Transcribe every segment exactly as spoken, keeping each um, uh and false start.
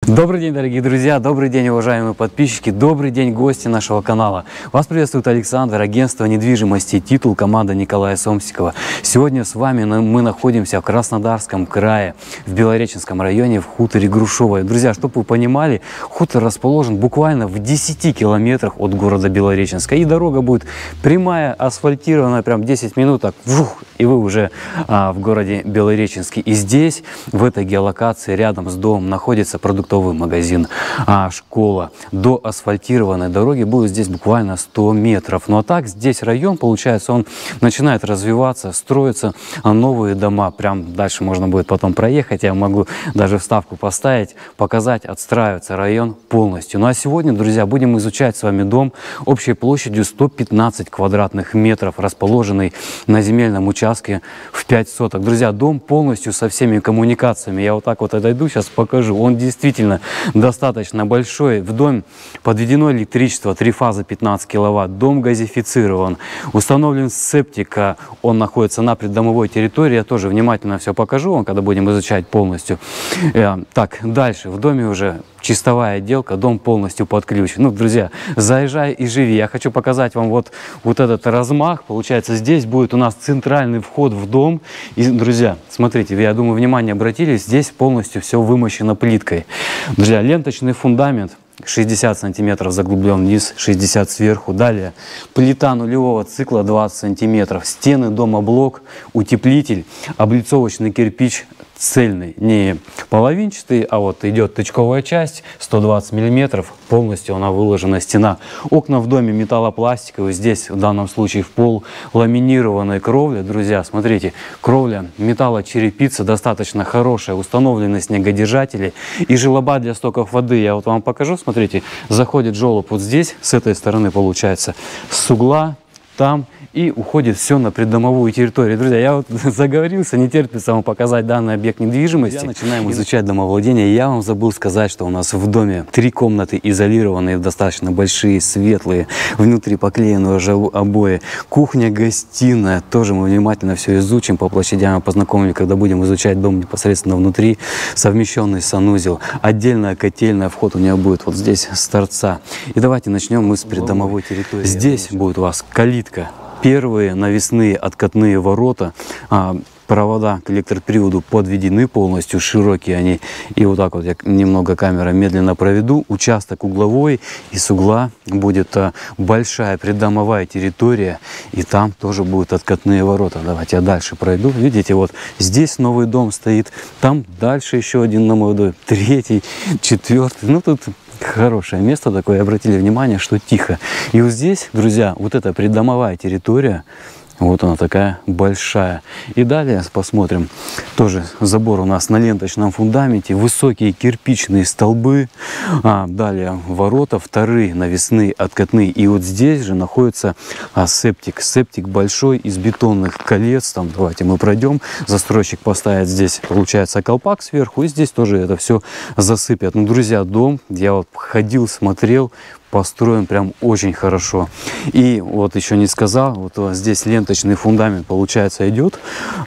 Добрый день, дорогие друзья, добрый день, уважаемые подписчики, добрый день, гости нашего канала. Вас приветствует Александр, агентство недвижимости «Титул», команда Николая Сомсикова. Сегодня с вами мы находимся в Краснодарском крае, в Белореченском районе, в хуторе Грушевое. Друзья, чтобы вы понимали, хутор расположен буквально в десяти километрах от города Белореченска. И дорога будет прямая, асфальтированная, прям десять минут, так, вжух, и вы уже а, в городе Белореченске. И здесь, в этой геолокации, рядом с домом, находится продуктовый магазин, а, школа. До асфальтированной дороги будет здесь буквально сто метров. Ну а так, здесь район, получается, он начинает развиваться, строятся новые дома. Прям дальше можно будет потом проехать. Я могу даже вставку поставить, показать, отстраивается район полностью. Ну а сегодня, друзья, будем изучать с вами дом общей площадью сто пятнадцать квадратных метров, расположенный на земельном участке в пять соток. Друзья, дом полностью со всеми коммуникациями. Я вот так вот отойду, сейчас покажу. Он действительно достаточно большой. В дом подведено электричество, три фазы, пятнадцать киловатт. Дом газифицирован. Установлен септик. Он находится на придомовой территории. Я тоже внимательно все покажу вам, когда будем изучать полностью. Так, дальше. В доме уже чистовая отделка, дом полностью под ключ. Ну, друзья, заезжай и живи. Я хочу показать вам вот, вот этот размах. Получается, здесь будет у нас центральный вход в дом. И, друзья, смотрите, я думаю, внимание обратили, здесь полностью все вымощено плиткой. Друзья, ленточный фундамент. шестьдесят сантиметров заглублен вниз, шестьдесят сверху. Далее плита нулевого цикла двадцать сантиметров. Стены дома блок, утеплитель, облицовочный кирпич цельный, не половинчатый, а вот идет тычковая часть, сто двадцать миллиметров, полностью она выложена стена. Окна в доме металлопластиковые, здесь в данном случае в пол ламинированная кровля. Друзья, смотрите, кровля металлочерепица достаточно хорошая, установлены снегодержатели и желоба для стоков воды. Я вот вам покажу, смотрите, заходит желоб вот здесь, с этой стороны получается, с угла, там, и уходит все на придомовую территорию. Друзья, я вот заговорился, не терпится вам показать данный объект недвижимости. Друзья, начинаем изучать домовладение. Я вам забыл сказать, что у нас в доме три комнаты изолированные, достаточно большие, светлые. Внутри поклеены уже обои. Кухня, гостиная. Тоже мы внимательно все изучим. По площадям познакомим, когда будем изучать дом непосредственно внутри. Совмещенный санузел. Отдельная котельная. Вход у нее будет вот здесь с торца. И давайте начнем мы с придомовой территории. Здесь будет у вас калитка. Первые навесные откатные ворота, а, провода к электроприводу подведены полностью, широкие они. И вот так вот я немного камера медленно проведу. Участок угловой, и с угла будет а, большая придомовая территория, и там тоже будут откатные ворота. Давайте я дальше пройду. Видите, вот здесь новый дом стоит, там дальше еще один новый дом, третий, четвертый. Ну тут хорошее место такое, обратили внимание, что тихо. И вот здесь, друзья, вот эта придомовая территория, вот она такая большая. И далее посмотрим, тоже забор у нас на ленточном фундаменте, высокие кирпичные столбы, а, далее ворота, вторые навесные, откатные. И вот здесь же находится а, септик. Септик большой, из бетонных колец. Там, давайте мы пройдем. Застройщик поставит здесь, получается, колпак сверху, и здесь тоже это все засыпят. Ну, друзья, дом, я вот ходил, смотрел, построен прям очень хорошо. И вот еще не сказал, вот здесь ленточный фундамент, получается, идет,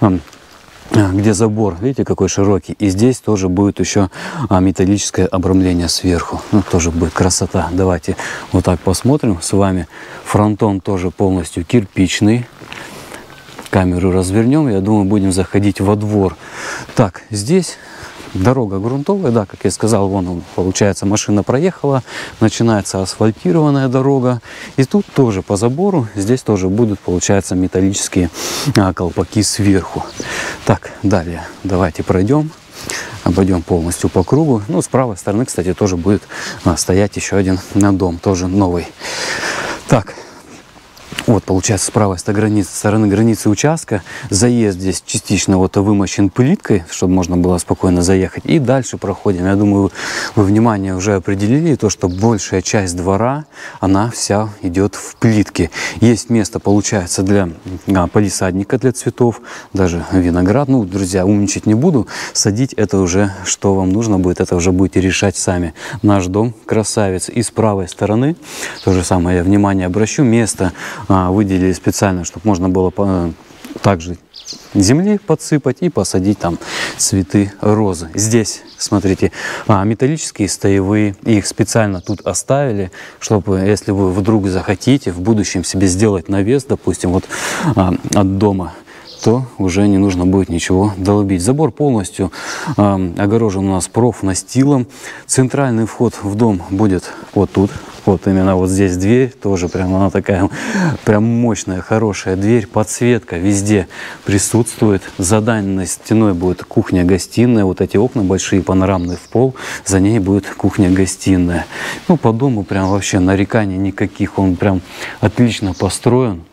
где забор, видите, какой широкий. И здесь тоже будет еще металлическое обрамление сверху. Ну, тоже будет красота. Давайте вот так посмотрим с вами. Фронтон тоже полностью кирпичный. Камеру развернем, я думаю, будем заходить во двор. Так, здесь дорога грунтовая, да, как я сказал, вон, получается, машина проехала, начинается асфальтированная дорога. И тут тоже по забору, здесь тоже будут, получается, металлические а, колпаки сверху. Так, далее давайте пройдем, обойдем полностью по кругу. Ну, с правой стороны, кстати, тоже будет а, стоять еще один дом, тоже новый. Так. Вот, получается, с правой стороны границы участка заезд здесь частично вот вымощен плиткой, чтобы можно было спокойно заехать. И дальше проходим. Я думаю, вы внимание уже определили то, что большая часть двора, она вся идет в плитке. Есть место, получается, для а, палисадника, для цветов, даже виноград. Ну, друзья, умничать не буду. Садить это уже, что вам нужно будет, это уже будете решать сами. Наш дом красавец. И с правой стороны, то же самое, я внимание обращу, место выделили специально, чтобы можно было также земли подсыпать и посадить там цветы розы. Здесь, смотрите, а, металлические стоевые, их специально тут оставили, чтобы, если вы вдруг захотите в будущем себе сделать навес, допустим, вот а, от дома, то уже не нужно будет ничего долбить. Забор полностью э, огорожен у нас профнастилом. Центральный вход в дом будет вот тут. Вот именно вот здесь дверь, тоже прям она такая прям мощная, хорошая дверь. Подсветка везде присутствует. За дальней стеной будет кухня-гостиная. Вот эти окна большие, панорамные в пол. За ней будет кухня-гостиная. Ну, по дому прям вообще нареканий никаких. Он прям отлично построен.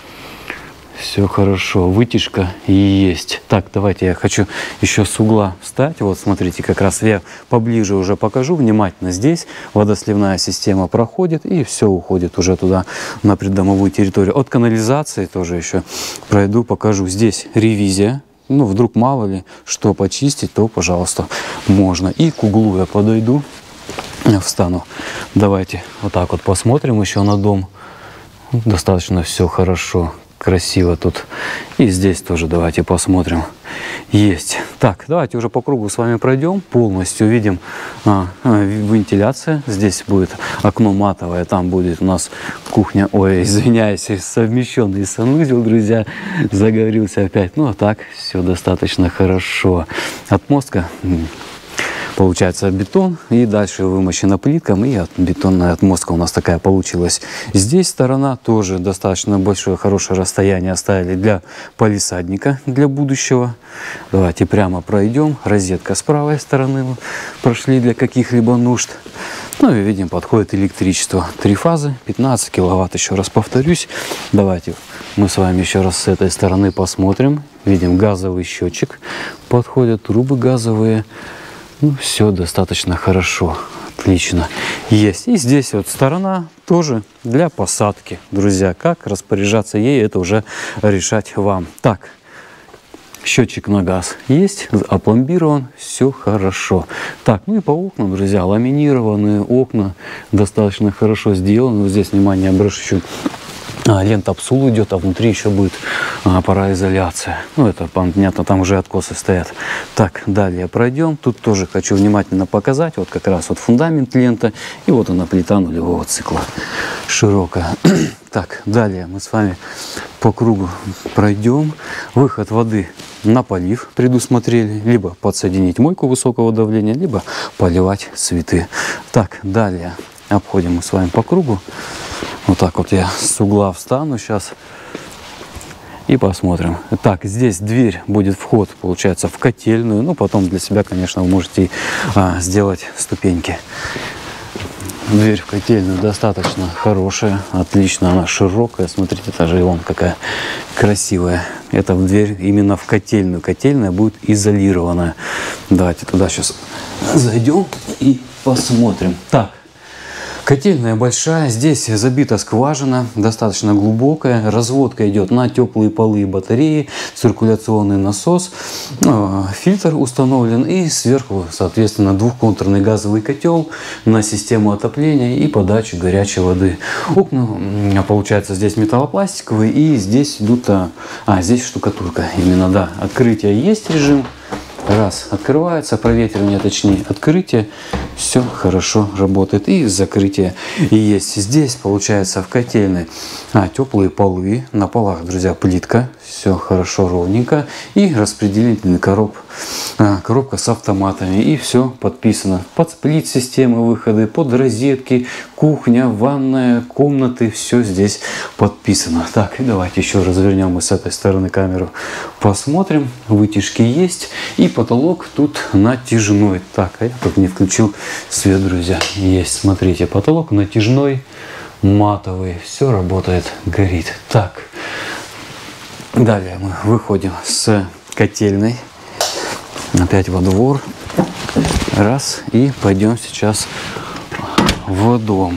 Все хорошо, вытяжка есть. Так, давайте я хочу еще с угла встать. Вот, смотрите, как раз я поближе уже покажу внимательно. Здесь водосливная система проходит и все уходит уже туда, на придомовую территорию. От канализации тоже еще пройду, покажу. Здесь ревизия. Ну, вдруг мало ли что почистить, то, пожалуйста, можно. И к углу я подойду, встану. Давайте вот так вот посмотрим еще на дом. Достаточно все хорошо. Красиво тут. И здесь тоже давайте посмотрим. Есть. Так, давайте уже по кругу с вами пройдем. Полностью видим а, а, вентиляция. Здесь будет окно матовое. Там будет у нас кухня. Ой, извиняюсь, совмещенный санузел, друзья. Заговорился опять. Ну, а так все достаточно хорошо. Отмостка. Получается бетон, и дальше вымощена плитком, и от, бетонная отмостка у нас такая получилась. Здесь сторона тоже достаточно большое, хорошее расстояние оставили для палисадника, для будущего. Давайте прямо пройдем. Розетка с правой стороны прошли для каких-либо нужд. Ну и видим, подходит электричество. Три фазы, пятнадцать киловатт, еще раз повторюсь. Давайте мы с вами еще раз с этой стороны посмотрим. Видим газовый счетчик, подходят трубы газовые. Ну, все достаточно хорошо, отлично. Есть. И здесь вот сторона тоже для посадки, друзья. Как распоряжаться ей, это уже решать вам. Так, счетчик на газ есть, опломбирован, все хорошо. Так, ну и по окнам, друзья, ламинированные окна, достаточно хорошо сделаны. Вот здесь, внимание, обращу. А, лента обсул идет, а внутри еще будет а, пароизоляция. Ну, это понятно, там уже откосы стоят. Так, далее пройдем. Тут тоже хочу внимательно показать. Вот как раз вот фундамент лента. И вот она, плита нулевого цикла. Широкая. Так, далее мы с вами по кругу пройдем. Выход воды на полив предусмотрели. Либо подсоединить мойку высокого давления, либо поливать цветы. Так, далее обходим мы с вами по кругу. Вот так вот я с угла встану сейчас и посмотрим. Так, здесь дверь будет вход, получается, в котельную. Ну, потом для себя, конечно, вы можете а, сделать ступеньки. Дверь в котельную достаточно хорошая, отлично, она широкая. Смотрите, даже и вон какая красивая. Это дверь именно в котельную. Котельная будет изолированная. Давайте туда сейчас зайдем и посмотрим. Так. Котельная большая, здесь забита скважина, достаточно глубокая, разводка идет на теплые полы и батареи, циркуляционный насос, фильтр установлен и сверху, соответственно, двухконтурный газовый котел на систему отопления и подачу горячей воды. Окна, получается, здесь металлопластиковые и здесь идут, а, здесь штукатурка, именно, да, открытие есть режим. Раз, открывается, проветривание, точнее, открытие, все хорошо работает. И закрытие есть. Здесь, получается, в котельной а, теплые полы. На полах, друзья, плитка. Все хорошо, ровненько. И распределительный короб, а, коробка с автоматами. И все подписано. Под сплит-системы выходы, под розетки, кухня, ванная, комнаты. Все здесь подписано. Так, и давайте еще развернем мы с этой стороны камеру. Посмотрим. Вытяжки есть. И потолок тут натяжной. Так, а я тут не включил свет, друзья. Есть, смотрите, потолок натяжной, матовый. Все работает, горит. Так, далее мы выходим с котельной. Опять во двор. Раз. И пойдем сейчас в дом.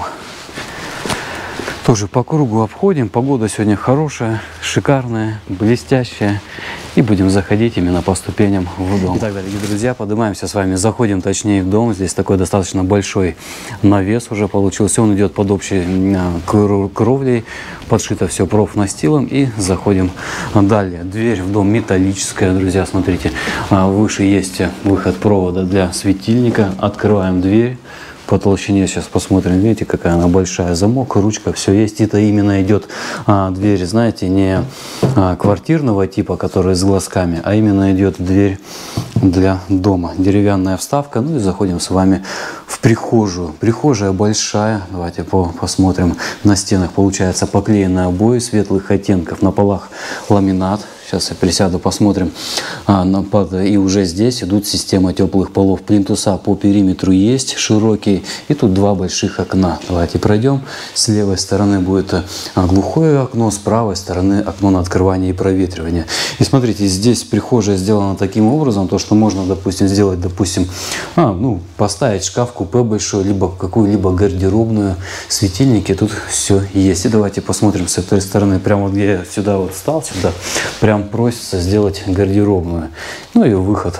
Тоже по кругу обходим. Погода сегодня хорошая, шикарная, блестящая. и будем заходить именно по ступеням в дом. Итак, дорогие друзья, поднимаемся с вами, заходим точнее в дом. Здесь такой достаточно большой навес уже получился. Он идет под общей кровлей, подшито все профнастилом, и заходим далее. Дверь в дом металлическая, друзья, смотрите. Выше есть выход провода для светильника. Открываем дверь. По толщине сейчас посмотрим, видите, какая она большая, замок, ручка, все есть. Это именно идет а, дверь, знаете, не а, квартирного типа, которая с глазками, а именно идет дверь для дома. Деревянная вставка. Ну и заходим с вами в прихожую. Прихожая большая. Давайте по посмотрим. На стенах получается поклеенные обои светлых оттенков, на полах ламинат. Сейчас я присяду, посмотрим. А, на, под, и уже здесь идут система теплых полов. Плинтуса по периметру есть, широкие. И тут два больших окна. Давайте пройдем. С левой стороны будет а, глухое окно, с правой стороны окно на открывание и проветривание. И смотрите, здесь прихожая сделана таким образом, то что можно, допустим, сделать, допустим, а, ну, поставить шкаф-купе большой, либо какую-либо гардеробную, светильники. Тут все есть. И давайте посмотрим с этой стороны. Прямо вот где я сюда вот встал, сюда, прямо просится сделать гардеробную. Ну и выход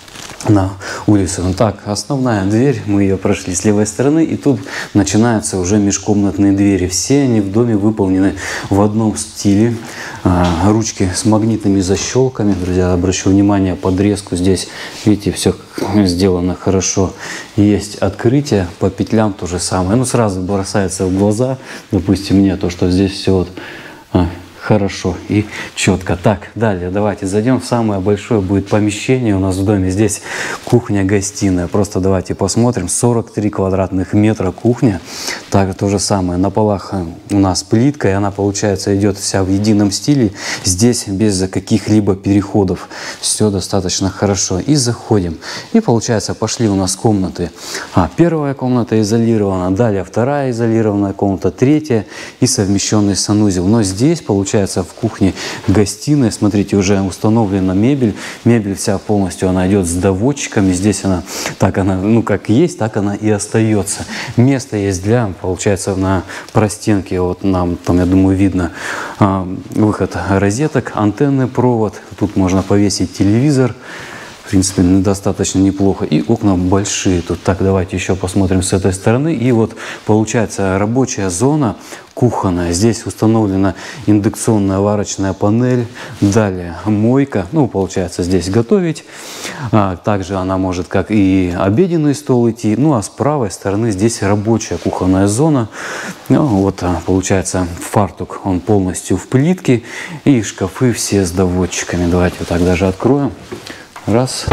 на улицу. Ну, так, основная дверь, мы ее прошли с левой стороны, и тут начинаются уже межкомнатные двери. Все они в доме выполнены в одном стиле. А, ручки с магнитными защелками. Друзья, обращу внимание, подрезку здесь, видите, все сделано хорошо. Есть открытие по петлям, то же самое. Ну, сразу бросается в глаза, допустим, мне то, что здесь все вот а, хорошо и четко. Так, далее давайте зайдем в самое большое будет помещение у нас в доме. Здесь кухня-гостиная. Просто давайте посмотрим. сорок три квадратных метра кухня. Так, то же самое. На полах у нас плитка, и она, получается, идет вся в едином стиле. Здесь без каких-либо переходов. Все достаточно хорошо. И заходим. И, получается, пошли у нас комнаты. А, первая комната изолирована, далее вторая изолированная комната, третья и совмещенный санузел. Но здесь, получается, Получается, в кухне гостиная, смотрите, уже установлена мебель. Мебель вся полностью, она идет с доводчиками. Здесь она, так она, ну как есть, так она и остается. Место есть для, получается, на простенке, вот нам там, я думаю, видно выход розеток, антенный провод. Тут можно повесить телевизор. В принципе, достаточно неплохо. И окна большие тут. Так, давайте еще посмотрим с этой стороны. И вот получается рабочая зона кухонная. Здесь установлена индукционная варочная панель. Далее мойка. Ну, получается, здесь готовить. А, также она может как и обеденный стол идти. Ну, а с правой стороны здесь рабочая кухонная зона. Ну, вот, получается, фартук, он полностью в плитке. И шкафы все с доводчиками. Давайте вот так даже откроем. Раз.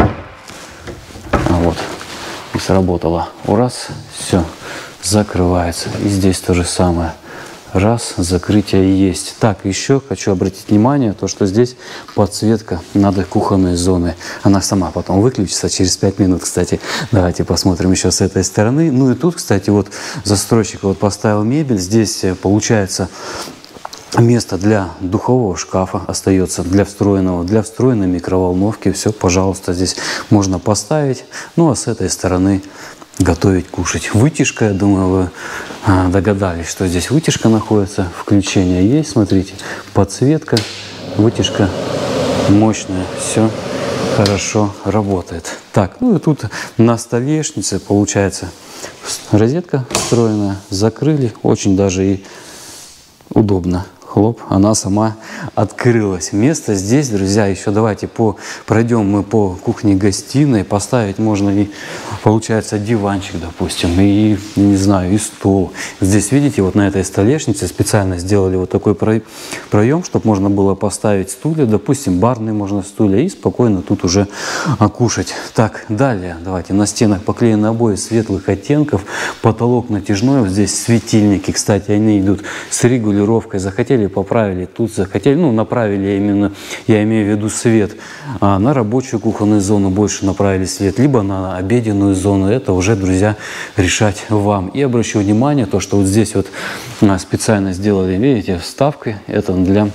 А вот. И сработало. Раз. Все. Закрывается. И здесь то же самое. Раз. Закрытие есть. Так, еще хочу обратить внимание, то, что здесь подсветка над кухонной зоной. Она сама потом выключится через пять минут, кстати. Давайте посмотрим еще с этой стороны. Ну и тут, кстати, вот застройщик вот поставил мебель. Здесь получается место для духового шкафа остается, для встроенного, для встроенной микроволновки. Все, пожалуйста, здесь можно поставить. Ну, а с этой стороны готовить, кушать. Вытяжка, я думаю, вы а, догадались, что здесь вытяжка находится. Включение есть, смотрите, подсветка, вытяжка мощная. Все хорошо работает. Так, ну и тут на столешнице, получается, розетка встроенная. Закрыли, очень даже и удобно. Хлоп, она сама открылась. Место здесь, друзья, еще давайте по, пройдем мы по кухне-гостиной. Поставить можно и, получается, диванчик, допустим, и, не знаю, и стол. Здесь, видите, вот на этой столешнице специально сделали вот такой проем, чтобы можно было поставить стулья, допустим, барные можно стулья, и спокойно тут уже кушать. Так, далее, давайте, на стенах поклеены обои светлых оттенков, потолок натяжной, вот здесь светильники, кстати, они идут с регулировкой. Захотели, поправили, тут захотели, ну, направили именно, я имею в виду свет, а на рабочую кухонную зону больше направили свет, либо на обеденную зону. Это уже, друзья, решать вам. И обращу внимание, то, что вот здесь вот специально сделали, видите, вставкой, это для,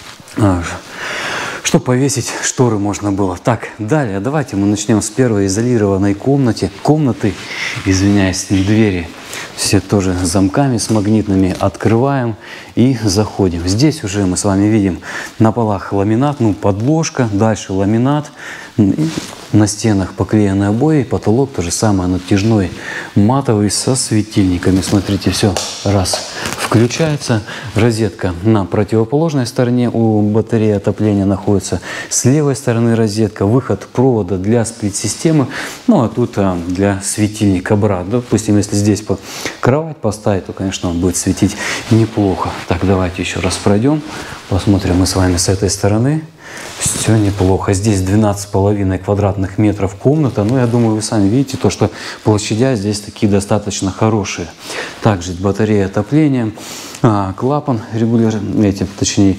чтобы повесить шторы можно было. Так, далее, давайте мы начнем с первой изолированной комнаты, комнаты, извиняюсь, двери. все тоже с замками, с магнитными. Открываем и заходим. Здесь уже мы с вами видим на полах ламинат, ну подложка, дальше ламинат. И на стенах поклеены обои, потолок то же самое, натяжной, матовый, со светильниками. Смотрите, все раз включается. Розетка на противоположной стороне у батареи отопления находится. С левой стороны розетка, выход провода для сплит-системы. Ну а тут а, для светильника брат. Допустим, если здесь по кровать поставить, то, конечно, он будет светить неплохо. Так, давайте еще раз пройдем. Посмотрим мы с вами с этой стороны. Все неплохо. Здесь двенадцать с половиной квадратных метров комната. Но я думаю, вы сами видите, то, что площадя здесь такие достаточно хорошие. Также батарея отопления, а, клапан регулируемый, эти, точнее,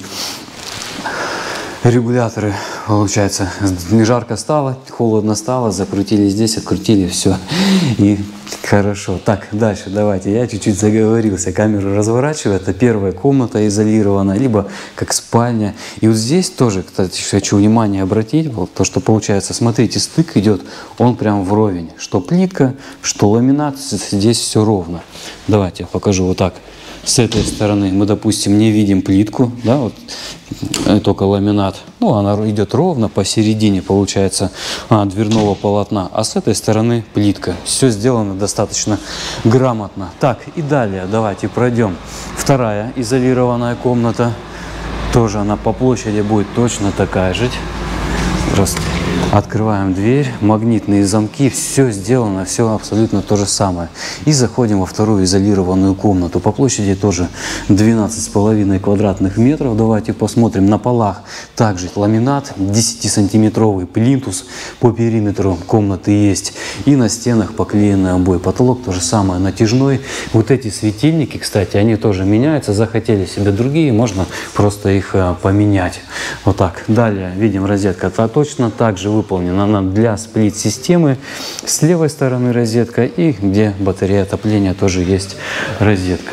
регуляторы, получается, не жарко стало, холодно стало, закрутили здесь, открутили, все, и хорошо. Так, дальше давайте, я чуть-чуть заговорился, камеру разворачиваю, это первая комната изолированная, либо как спальня. И вот здесь тоже, кстати, хочу внимание обратить, то, что получается, смотрите, стык идет, он прям вровень, что плитка, что ламинат, здесь все ровно. Давайте я покажу вот так. С этой стороны мы, допустим, не видим плитку, да, вот, только ламинат. Ну, она идет ровно посередине, получается, а, дверного полотна. А с этой стороны плитка. Все сделано достаточно грамотно. Так, и далее давайте пройдем. Вторая изолированная комната. Тоже она по площади будет точно такая же. Просто открываем дверь, магнитные замки, все сделано, все абсолютно то же самое. И заходим во вторую изолированную комнату. По площади тоже двенадцать с половиной квадратных метров. Давайте посмотрим. На полах также ламинат, десятисантиметровый плинтус по периметру комнаты есть. И на стенах поклеены обои. Потолок то же самое, натяжной. Вот эти светильники, кстати, они тоже меняются. Захотели себе другие, можно просто их а, поменять. Вот так. Далее видим розетка. Точно так же выполнена она для сплит-системы. С левой стороны розетка, и где батарея отопления тоже есть розетка.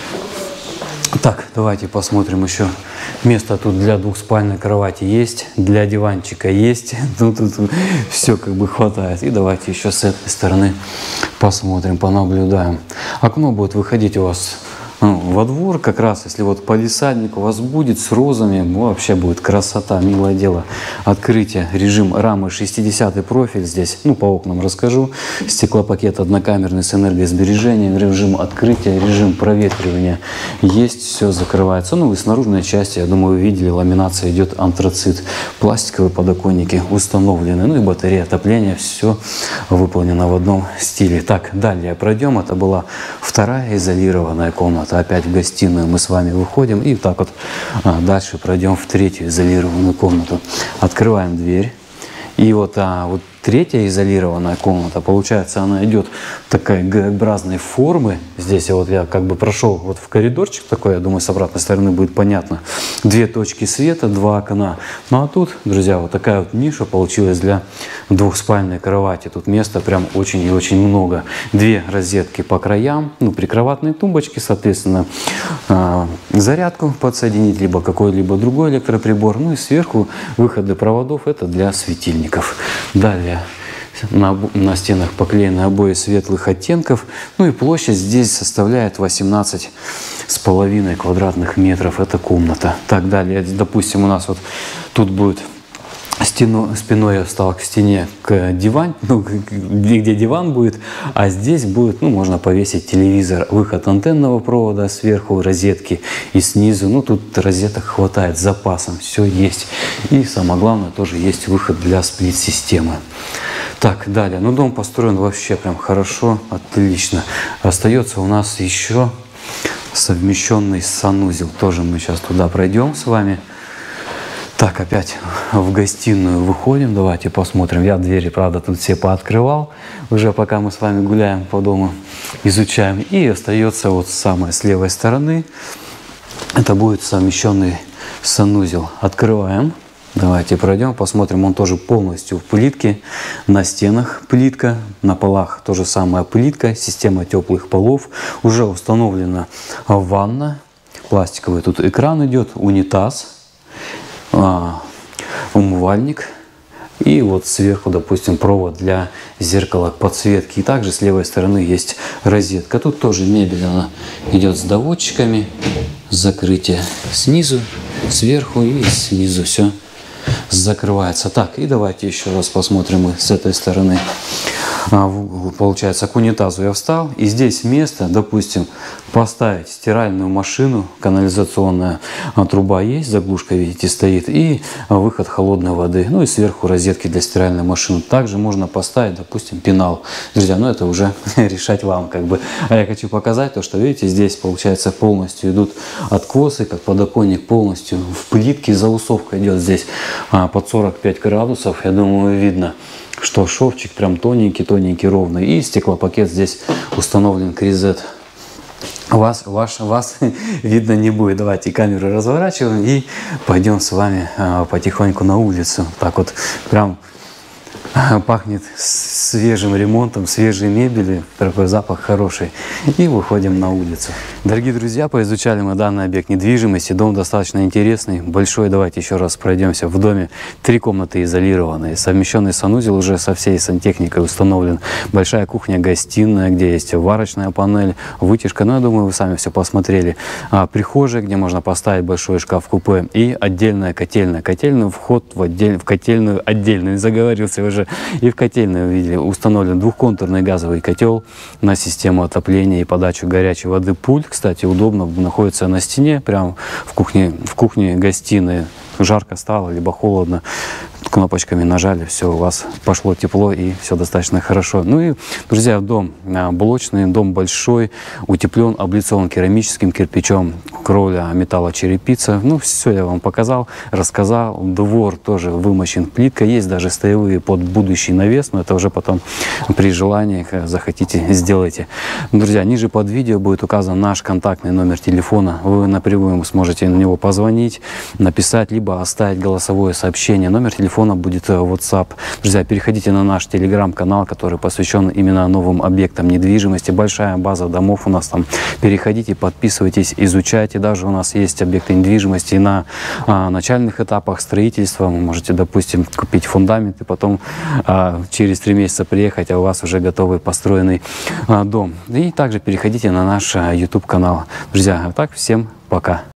Так, давайте посмотрим еще. Место тут для двухспальной кровати есть, для диванчика есть. Ну, тут все как бы хватает. И давайте еще с этой стороны посмотрим, понаблюдаем. Окно будет выходить у вас во двор, как раз, если вот палисадник у вас будет с розами, вообще будет красота, милое дело. Открытие, режим рамы шестидесятый профиль здесь, ну по окнам расскажу. Стеклопакет однокамерный с энергосбережением, режим открытия, режим проветривания есть, все закрывается. Ну и с наружной части, я думаю, вы видели, ламинация идет антрацит. Пластиковые подоконники установлены, ну и батарея отопления, все выполнено в одном стиле. Так, далее пройдем, это была вторая изолированная комната. Опять в гостиную мы с вами выходим и так вот а, дальше пройдем в третью изолированную комнату. Открываем дверь. И вот, а, вот третья изолированная комната, получается, она идет такой Г-образной формы. Здесь вот я как бы прошел вот в коридорчик такой, я думаю, с обратной стороны будет понятно. Две точки света, два окна. Ну а тут, друзья, вот такая вот ниша получилась для двухспальной кровати. Тут места прям очень и очень много. Две розетки по краям, ну, прикроватные тумбочки, соответственно, э, зарядку подсоединить, либо какой-либо другой электроприбор. Ну и сверху выходы проводов, это для светильников. Далее на, на стенах поклеены обои светлых оттенков. Ну и площадь здесь составляет восемнадцать с половиной квадратных метров. Это комната. Так, далее, допустим, у нас вот тут будет стену, спиной я встал к стене, к дивану, ну, где, где диван будет, а здесь будет, ну, можно повесить телевизор, выход антенного провода сверху, розетки и снизу. Ну, тут розеток хватает с запасом, все есть. И самое главное, тоже есть выход для сплит-системы. Так, далее. Ну, дом построен вообще прям хорошо, отлично. Остается у нас еще совмещенный санузел. Тоже мы сейчас туда пройдем с вами. Так, опять в гостиную выходим. Давайте посмотрим. Я двери, правда, тут все пооткрывал. Уже пока мы с вами гуляем по дому, изучаем. И остается вот самое с левой стороны. Это будет совмещенный санузел. Открываем. Давайте пройдем, посмотрим. Он тоже полностью в плитке. На стенах плитка, на полах то же самое плитка. Система теплых полов. Уже установлена ванна. Пластиковый тут экран идет. Унитаз. А, умывальник. И вот сверху, допустим, провод для зеркала подсветки. И также с левой стороны есть розетка. Тут тоже мебель, она идет с доводчиками. Закрытие снизу, сверху и снизу все закрывается. Так, и давайте еще раз посмотрим мы с этой стороны. Получается, к унитазу я встал, и здесь место, допустим, поставить стиральную машину, канализационная труба есть, заглушка, видите, стоит, и выход холодной воды, ну и сверху розетки для стиральной машины. Также можно поставить, допустим, пенал. Друзья, ну это уже решать вам, как бы. А я хочу показать то, что, видите, здесь, получается, полностью идут откосы, как подоконник полностью в плитке, заусовка идет здесь под сорок пять градусов, я думаю, видно, что шовчик прям тоненький, тоненький, ровный. И стеклопакет здесь установлен кризет. Вас, ваш, вас видно не будет. Давайте камеру разворачиваем и пойдем с вами а, потихоньку на улицу. Так вот прям а, пахнет свежим ремонтом, свежей мебели, такой запах хороший. И выходим на улицу. Дорогие друзья, поизучали мы данный объект недвижимости. Дом достаточно интересный, большой. Давайте еще раз пройдемся. В доме три комнаты изолированные. Совмещенный санузел уже со всей сантехникой установлен. Большая кухня-гостиная, где есть варочная панель, вытяжка. Ну, я думаю, вы сами все посмотрели. А, прихожая, где можно поставить большой шкаф-купе. И отдельная котельная. Котельную вход в, отдель... в котельную отдельную. Заговорился уже. И в котельную видели. Установлен двухконтурный газовый котел на систему отопления и подачу горячей воды. Пульт, кстати, удобно, находится на стене, прямо в кухне, в кухне гостиной. Жарко стало, либо холодно, кнопочками нажали, все, у вас пошло тепло и все достаточно хорошо. Ну и, друзья, дом блочный, дом большой, утеплен, облицован керамическим кирпичом, кровля металлочерепица. Ну, все я вам показал, рассказал. Двор тоже вымощен плиткой, есть даже стоевые под будущий навес, но это уже потом при желании захотите, сделайте. Друзья, ниже под видео будет указан наш контактный номер телефона, вы напрямую сможете на него позвонить, написать, либо оставить голосовое сообщение. Номер телефона будет WhatsApp. Друзья, переходите на наш телеграм-канал, который посвящен именно новым объектам недвижимости. Большая база домов у нас там. Переходите, подписывайтесь, изучайте. Даже у нас есть объекты недвижимости на а, начальных этапах строительства. Вы можете, допустим, купить фундамент и потом а, через три месяца приехать, а у вас уже готовый построенный а, дом. И также переходите на наш а, YouTube канал. Друзья, а так всем пока.